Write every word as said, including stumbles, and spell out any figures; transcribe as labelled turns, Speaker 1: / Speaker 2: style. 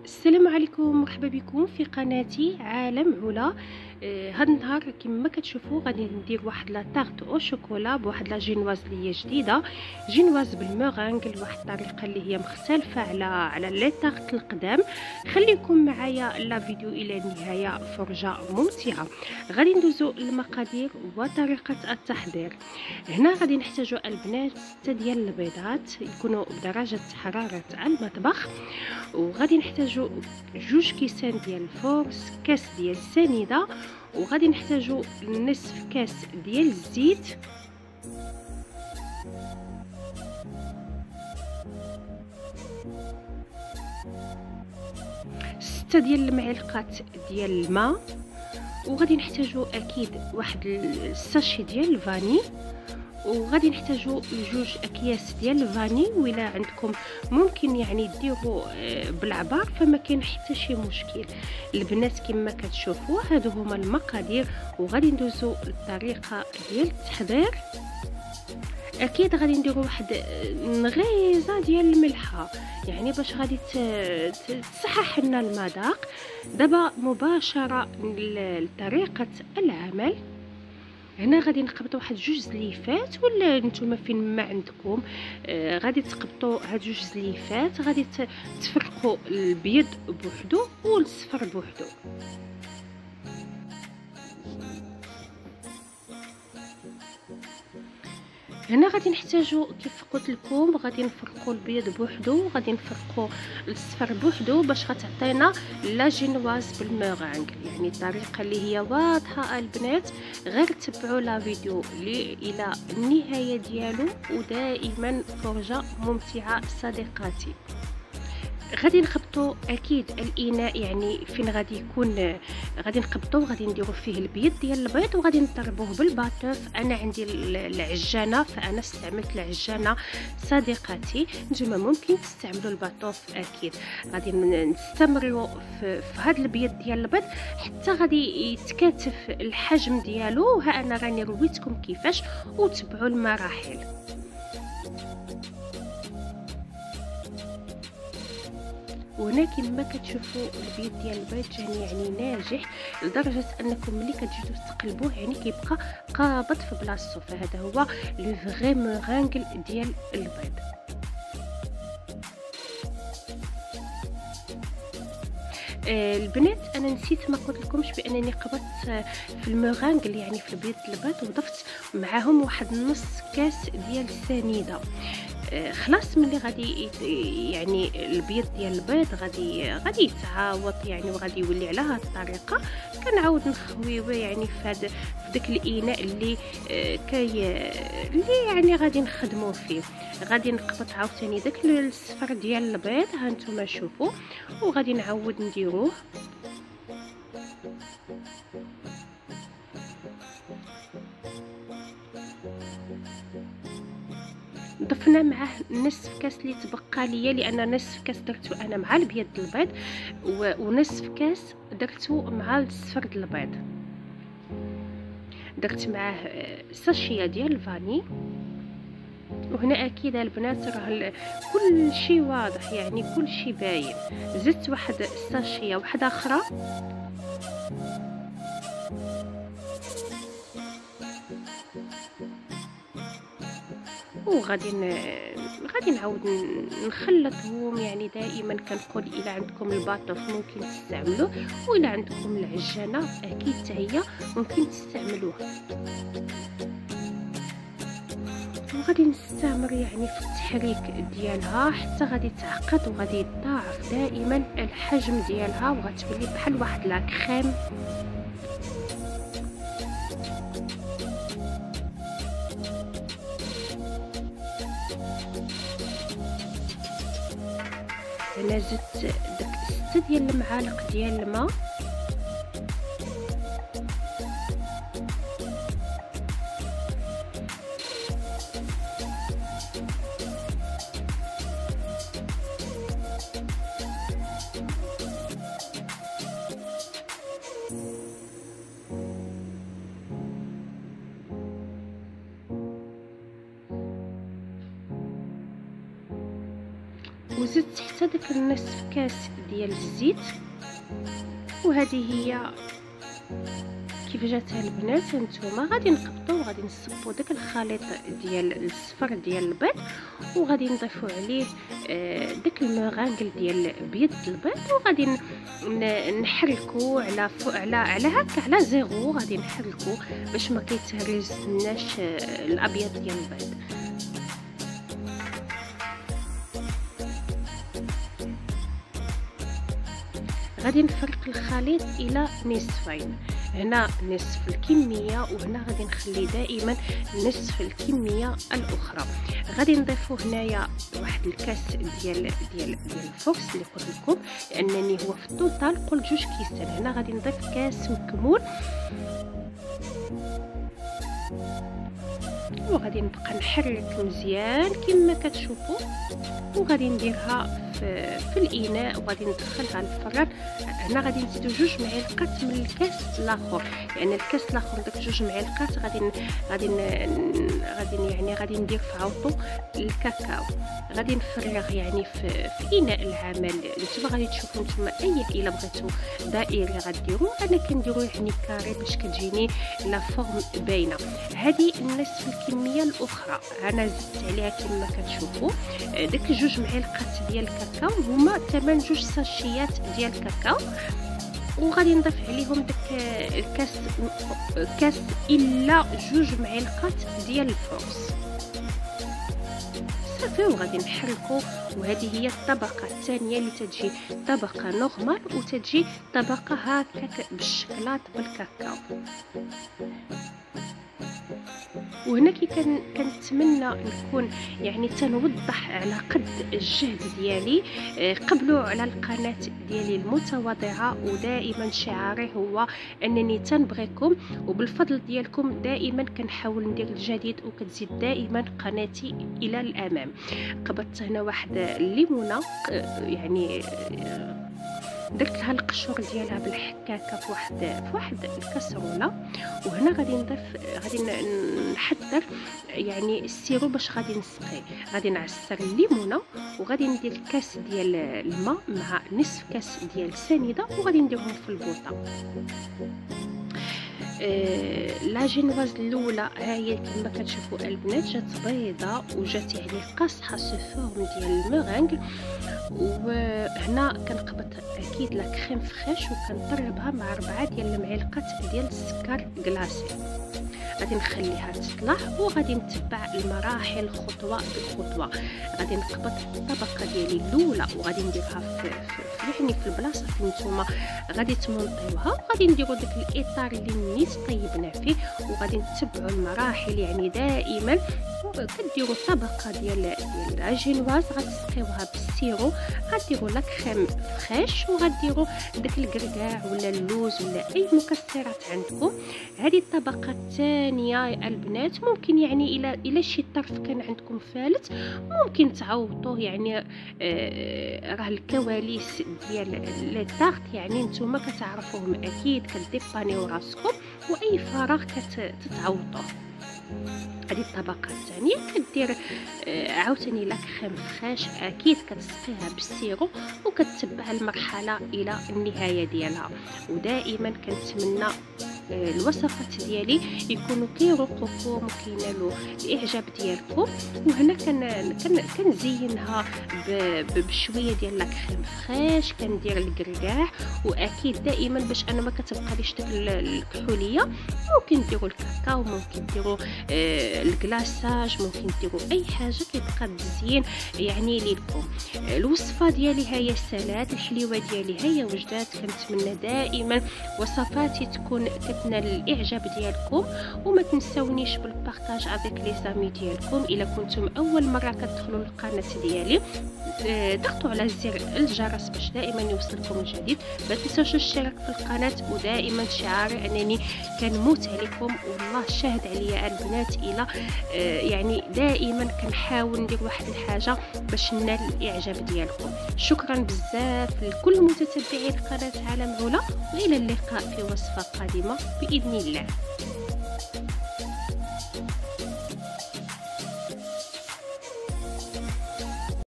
Speaker 1: السلام عليكم، مرحبا بكم في قناتي عالم علا. آه هذا النهار كما كتشوفوا غادي ندير واحد لا طارت او شوكولا بواحد لا جينواز اللي هي جديده، جينواز بالمورانغ لواحد الطريقه اللي هي مختلفه على على لي طارت القدام. خليكم معايا لا فيديو الى النهايه، فرجه ممتعه. غادي ندوزو المقادير وطريقه التحضير. هنا غادي نحتاجوا البنات ستة ديال البيضات يكونوا بدرجه حراره المطبخ، وغادي نحتاجوا جوج كيسان ديال الفورس، كاس ديال السنيده، وغادي نحتاجوا نصف كاس ديال الزيت، ستة ديال المعلقات ديال الماء، وغادي نحتاجوا اكيد واحد الساشي ديال الفاني، وغادي نحتاجوا جوج اكياس ديال الفاني. ولا عندكم ممكن يعني ديروا بالعبار فما كاين حتى شي مشكل. البنات كما كتشوفوا هادو هما المقادير، وغادي ندوزو للطريقه ديال التحضير. اكيد غادي نديروا واحد نغيزه ديال الملحه يعني باش غادي تصحح لنا المذاق. دابا مباشره لطريقه العمل. هنا غادي نقبطوا واحد جوج زليفات، ولا نتوما فين ما عندكم آه غادي تقبطوا هاد جوج زليفات. غادي تفرقوا البيض بوحدو والصفر بوحدو. هنا غادي نحتاجو كيف قلت لكم غادي نفرقوا البيض بوحدو وغادي نفرقوا الصفر بوحدو باش غتعطينا لا جينواز بالمورانغ. يعني الطريقه اللي هي واضحه البنات، غير تبعوا لا فيديو الى النهايه ديالو، ودائما فرجه ممتعه صديقاتي. غادي نخبطوا اكيد الاناء يعني فين غادي يكون غادي نقبطوا غادي نديروا فيه البيض ديال البيض، وغادي نضربوه بالباطوف. انا عندي العجانه فانا استعملت العجانه صديقاتي، نتوما ممكن تستعملوا الباطوف. اكيد غادي نستمروا في, في هذا البيض ديال البيض حتى غادي يتكاتف الحجم ديالو. ها انا راني رويتكم كيفاش، وتبعوا المراحل. وهنا كما كتشوفوا البيض ديال البيض جاني يعني ناجح لدرجه انكم ملي كتجيو تقلبوه يعني كيبقى قابض في بلاصتو. فهذا هو لو فغي مورانغ ديال البيض. آه البنات انا نسيت ما قلت لكمش بانني قبضت في المورانغ يعني في البيض البيض وضفت معاهم واحد نص كاس ديال السنيده. خلاص ملي غادي يعني البيض ديال البيض غادي غادي يتعاوط يعني وغادي يولي على هذه الطريقه. كنعاود نخويوه يعني في هذا في داك الاناء اللي كي اللي يعني غادي نخدموه فيه. غادي نقبط عاوتاني داك الصفر ديال البيض، ها نتوما شوفوا، وغادي نعاود نديروه. ضفنا معاه نصف كاس اللي تبقى ليا، لان نصف كاس درتو انا مع البيض البيض ونصف كاس درتو مع الصفر د البيض. درت معاه ساشيه ديال الفاني. وهنا اكيد البنات راه كل شيء واضح يعني كل شيء باين. زدت واحد ساشيه واحده اخرى، وغادي غادي نعاود نخلطهم. يعني دائما كنقول الى عندكم الباطوف ممكن تستعملوه، والى عندكم العجانه اكيد حتى هي ممكن تستعملوها. وغادي نستمر يعني في التحريك ديالها حتى غادي تعقد وغادي يتضاعف دائما الحجم ديالها وغتولي بحال واحد لا كريم. انا زدت داك ستة ديال المعالق ديال الماء، وزدت حتى داك النصف كاس ديال الزيت. وهذه هي كيف جاتها البنات. هانتوما غادي نقبطو وغادي نصبو داك الخليط ديال الصفر ديال البيض، وغادي نضيفو عليه آه داك المغانكل ديال بيض البيض، وغادي نحركو على فوق على على هكا على زيرو. غادي نحركو باش ما كيتهرسناش آه الابيض ديال البيض. غادي نفرق الخليط الى نصفين، هنا نصف الكميه وهنا غادي نخلي دائما نصف الكميه الاخرى. غادي نضيفو هنايا واحد الكاس ديال ديال ديال الفورس اللي قلت لكم، لانني هو في التوتال قلت جوج كيسان. هنا غادي نضيف كاس وكمون، وغادي نبقى نحرك مزيان كما كتشوفوا. وغادي نديرها في, في الاناء وغادي ندخلها للفران. هنا غادي نزيدو جوج معالق من الكاس الاخر، يعني الكاس الاخر داك جوج معالق غادي غادي غادي يعني غادي ندير في عوطو الكاكاو. غادي نفرغ يعني في, في اناء العمل. نتوما غادي تشوفوا نتوما اي الا بغيتو دائري غديروا، انا كنديرو يعني كاري باش كتجيني لا فورم باينه. هذه نصف الكميه الاخرى انا زدت عليها كما كتشوفوا داك جوج معالق ديال الكاكاو، هما ثمان جوج ساشيات ديال الكاكاو. وغادي نضيف عليهم داك الكاس كاس الا جوج معالق ديال الفورس صافي. وغادي نحركو. وهذه هي الطبقه الثانيه اللي تجي طبقه نورمال وتجي طبقه هكاك بالشكلاط بالكاكاو. وهنا كي كان كنتمنى نكون يعني تنوضح على قد الجهد ديالي. قبلوا على القناه ديالي المتواضعه، ودائما شعاري هو انني تنبغيكم، وبالفضل ديالكم دائما كنحاول ندير الجديد وكتزيد دائما قناتي الى الامام. قبضت هنا واحد الليمونه يعني درت لها القشور ديالها بالحكاكه في واحد في واحد الكاسروله. وهنا غادي نضيف غادي نحضر يعني السيرو باش غادي نسقي. غادي نعصر الليمونه وغادي ندير كاس ديال الماء مع نصف كاس ديال السنيده وغادي نديرهم في البوطه. آه لا جينواز الاولى ها هي كما كتشوفوا البنات جات بيضاء وجات يعني قاصحه سو فورم ديال المغانغ. وهنا كنقبط اكيد لا كريم فريش وكنطربها مع ربعه ديال المعلقات ديال السكر كلاصي. غادي نخليها تطلع وغادي نتبع المراحل خطوه بخطوه. غادي نقبط الطبقه ديالي الاولى وغادي نديرها في, في يعني في البلاصه فين نتوما غادي تمونطيوها، وغادي نديروا داك الاطار اللي نيت طيبنا فيه، وغادي نتبعوا المراحل يعني دائما. كديروا طبقه ديال ديال العجينواز غتسقيوها بالسيرو، غديروا لا كريم فريش وغديروا داك الكركاع ولا اللوز ولا اي مكسرات عندكم. هذه الطبقه الثانيه البنات ممكن يعني الى الى شي طرف كان عندكم فالت ممكن تعوضوه، يعني آه راه الكواليس ديال لي طارت يعني نتوما كتعرفوهم اكيد، كديبانيو راسكم واي فراغ كتعوضوه. هذه الطبقه الثانيه كدير آه عاوتاني لا كريم فريش اكيد كتسقيها بالسيرو وكتتبع المرحله الى النهايه ديالها. ودائما كنتمنى آه الوصفات ديالي يكونوا كيرقوكم وكينالوا الاعجاب ديالكم. وهنا كن كنزينها بشويه ديال لا كريم فريش، كندير الكركاع، واكيد دائما باش انا ما كتبقاليش داك الكحوليه ممكن ديروا الكاكاو، ممكن ديروا آه الكلاصاج، ممكن ديروا اي حاجه كيبقى التزيين يعني ليكم. الوصفه ديالي هي السلات، الحليوه ديالي هي وجدات. كنتمنى دائما وصفاتي تكون كتنال الاعجاب ديالكم، وما تنساونيش بالبارطاج افيك لي زامي ديالكم. الا كنتم اول مره كتدخلوا للقناه ديالي آه ضغطوا على زر الجرس باش دائما يوصلكم الجديد. ما تنساوش الاشتراك في القناه، ودائما شعاري انني كنموت عليكم والله شاهد عليا البنات الى آه يعني دائما كنحاول ندير واحد الحاجه باش ننال الاعجاب ديالكم. شكرا بزاف لكل متتبعي قناه عالم علا، والى اللقاء في وصفه قادمه باذن الله.